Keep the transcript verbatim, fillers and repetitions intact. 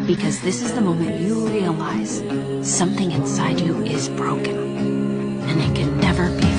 Because this is the moment you realize something inside you is broken, and it can never be